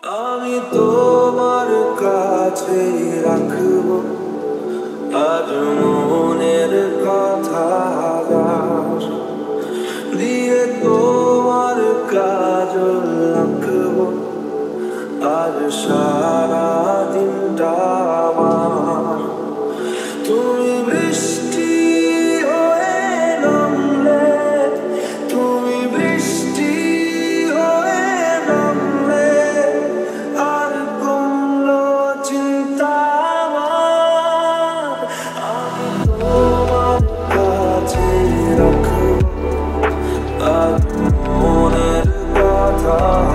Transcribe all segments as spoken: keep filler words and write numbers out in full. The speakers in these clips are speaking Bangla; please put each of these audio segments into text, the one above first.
আমি তোমার কাছে রাখবো আজ মনের কথা দিয়ে তোমার কাজল রাখবো আজ সারা দিনটা আমার। তুমি বৃষ্টি হয়ে নামলে, তুমি বৃষ্টি হয়ে নামলে আর কমলো চিন্তা আমার। আমি তোমার কাছে রাখবো আজ মনের কথা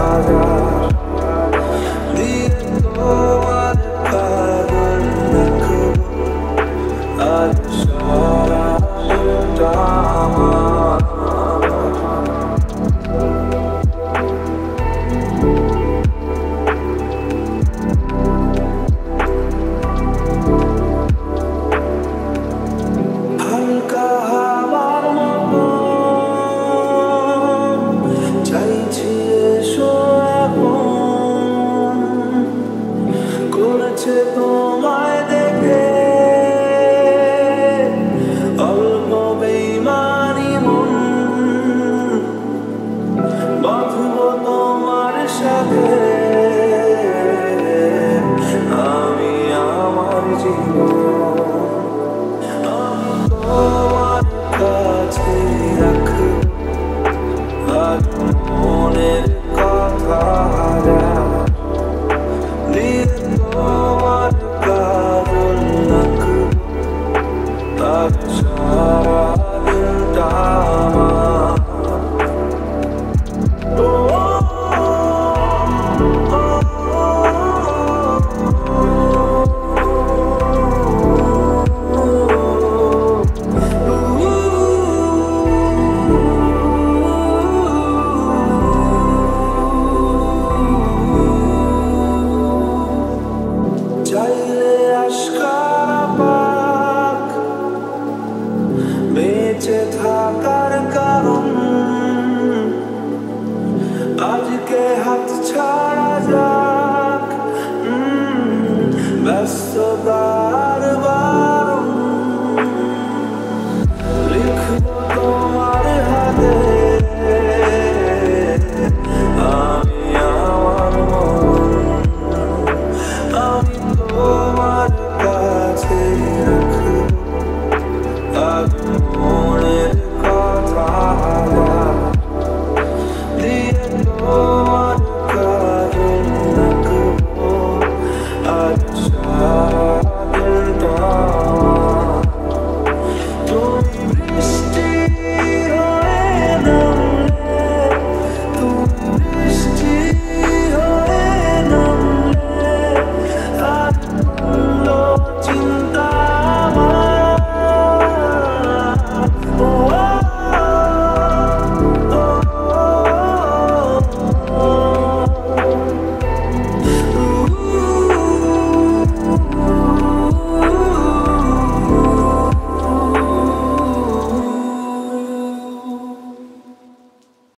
দিয়ে তোমার কাজল রাখবো আজ সারা দিনটা আমার। হালকা হাওয়ার মতো চাইছি এসো এখন, করেছে তোমায় দেখে অল্প বেইমানি মন, বাঁধবো তোমার সাথে আমি আমার জীবন।